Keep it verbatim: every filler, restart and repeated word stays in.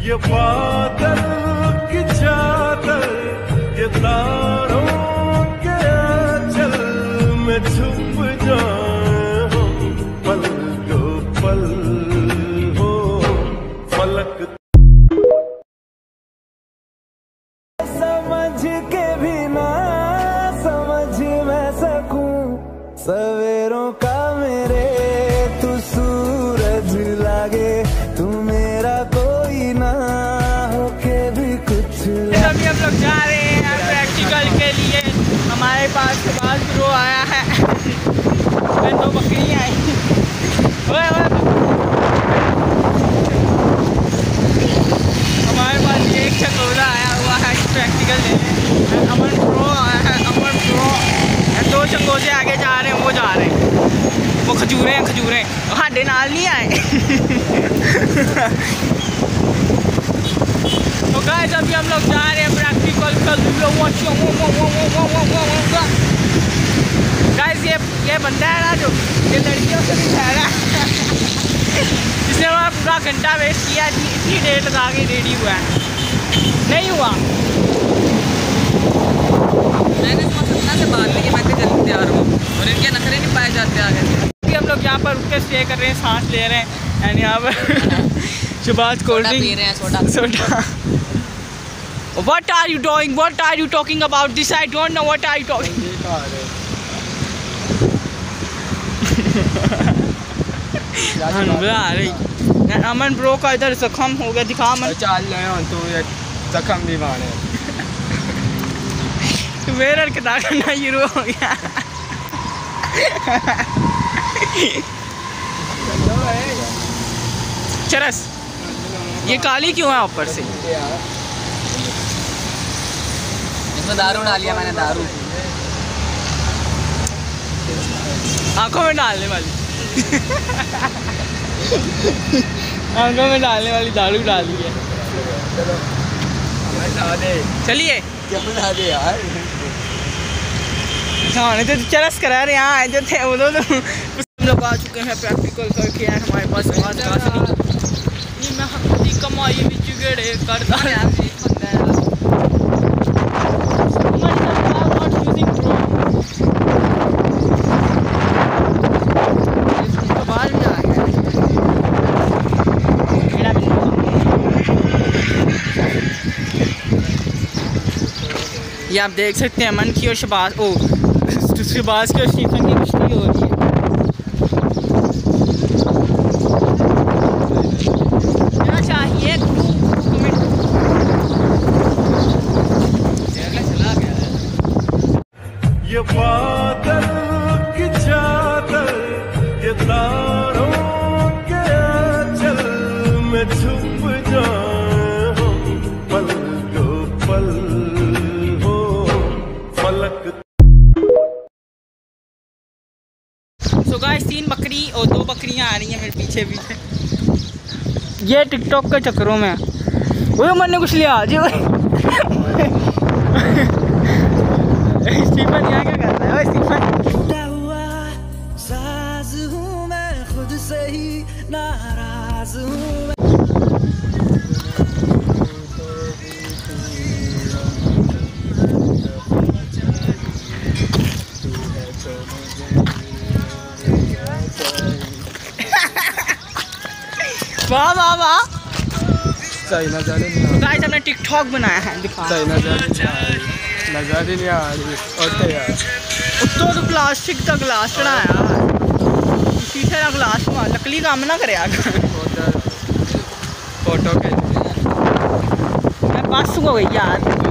ये बादल की चादर, ये तारों के आंचल में छुप जाए हम पल दो पल हो फलक। समझ के भी ना समझ मैं सकूं सवेरों का मेरे, तू सूरज लागे, तू मेरा कोई ना होके भी कुछ। अभी हम लोग जा रहे हैं प्रैक्टिकल के लिए। हमारे पास सुभाष ब्रो आया है, दो बकरियाँ आई। ओए ओए हमारे पास ये एक चकोरा आया हुआ है प्रैक्टिकल लेने। अमन ब्रो आया है, अमन ब्रो। दो चकोजे आगे जा रहे हैं, वो जा रहे हैं, वो खजूरें हैं खजूरें, हाडे नाल नहीं आए। तो गाइस अभी हम लोग जा रहे हैं प्रैक्टिकल कल। गाइस ये ये बंदा है ना जो ये लड़कियों से भी ठहरा है, जिसने वहाँ पूरा घंटा वेस्ट किया, इतनी देर लगा के रेडी हुआ है, नहीं हुआ। मैंने सपना से बात ली कि मैं जल्दी तैयार हूँ और इनके नखरे नहीं पाए जाते आगे। अभी हम लोग यहाँ पर रुक के स्टे कर रहे हैं, सांस ले रहे हैं। एंड यहाँ पर सुभाष कोल्ड ड्रिंक पी रहे हैं, soda soda. What are you doing? What are you talking about? This I don't know. What are you talking? आ रही अमन ब्रो का इधर जख्म हो गया, दिखा अमन। चल रहे तो ये जख्म भी मारे मेरा कितना करना शुरू हो गया। चरस ये काली क्यों है ऊपर से? इसमें दारू डाल लिया मैंने, दारू आंखों में डालने वाली आंखों में डालने वाली दारू डाल दी है। चलिए हाँ तो चरस करा रहे यहाँ आए जो थे वो तो हम लोग आ चुके हैं प्रैक्टिकल करके। यार हमारे पास मैं कमाई भी जुगेड़े करता ये आप देख सकते हैं अमन की और शबाज ओ शबाज की और स्टीफन की कुश्ती हो रही है। क्या चाहिए चला गया ये बादल की चादर, ये तारों के आंचल में छुप जाए हम पल दो पल हो फलक। सो गाइस तीन बकरी और दो बकरियां आ रही हैं मेरे पीछे पीछे। ये टिकटॉक के चक्करों में वो मैंने कुछ लिया जी। स्टीफन यहाँ क्या कर रहा है? स्टीफन साज हूँ मैं खुद से ही नाराज हूँ। वाह वाह वाह सही नज़ारे नहीं गाइस हमने टिकटॉक बनाया है, दिखा सही नज़ारे नज़ारे नहीं आ रही और यार उत्तो तो प्लास्टिक का गिलास चढ़ाया है, शीशे का गिलास लकड़ी काम ना करे फोटो खींच मैं पास हो गई यार।